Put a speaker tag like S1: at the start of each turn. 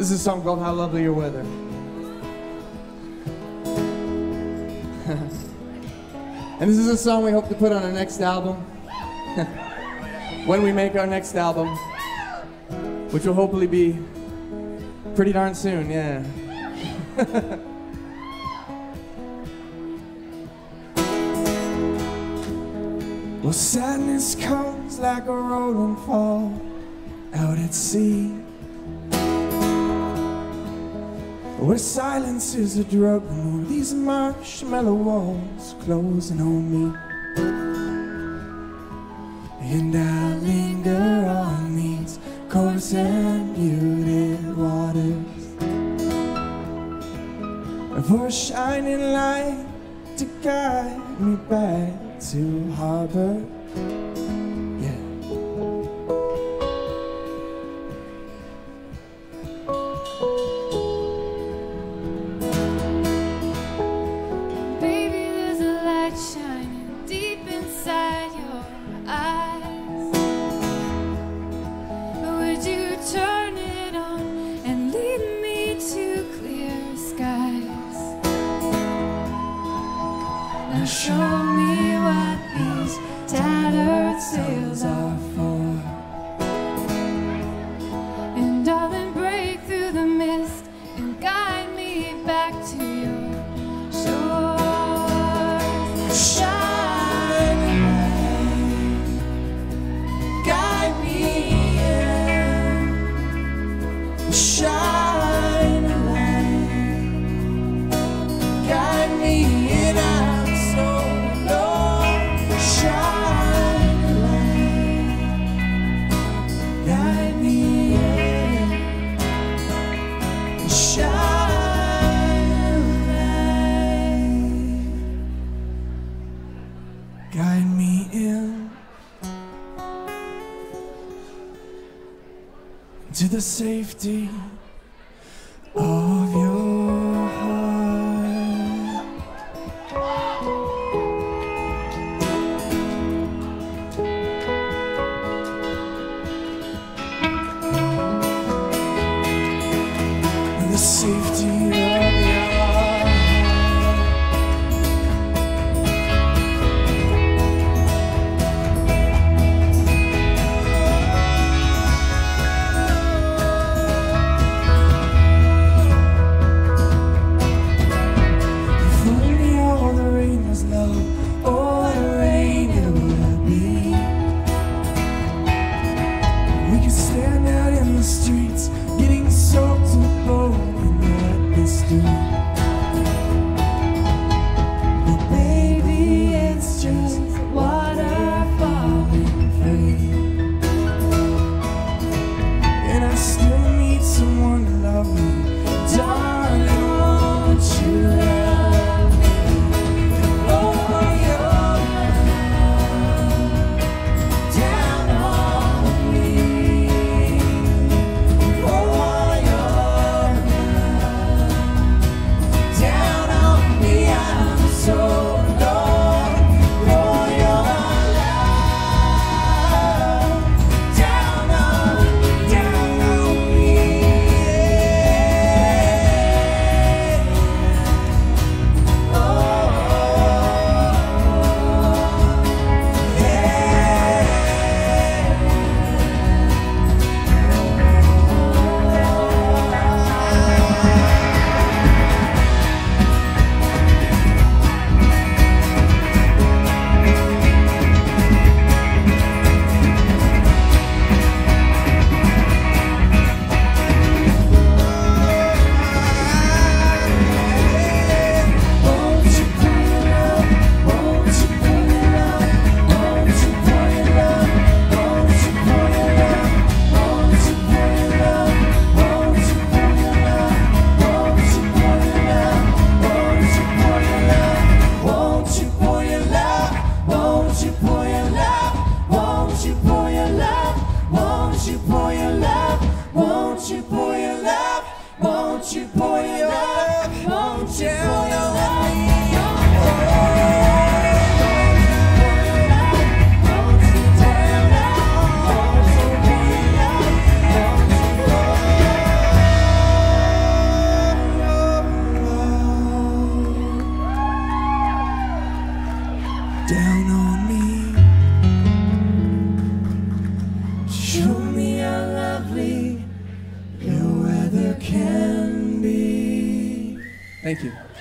S1: This is a song called How Lovely Your Weather. And this is a song we hope to put on our next album. When we make our next album, which will hopefully be pretty darn soon, yeah. Well, sadness comes like a rolling fall out at sea, where silence is a drug, and these marshmallow walls closing on me. And I linger on these coarse and muted waters for a shining light to guide me back to harbor.
S2: Show me what these tattered sails are for, and darling, break through the mist and guide me back to your shores. Shine light, guide me in. Shine light, guide me in. Guide me in to the safety of your heart. And the safety of your heart. Streets, getting soaked to the bone in that
S1: Thank you.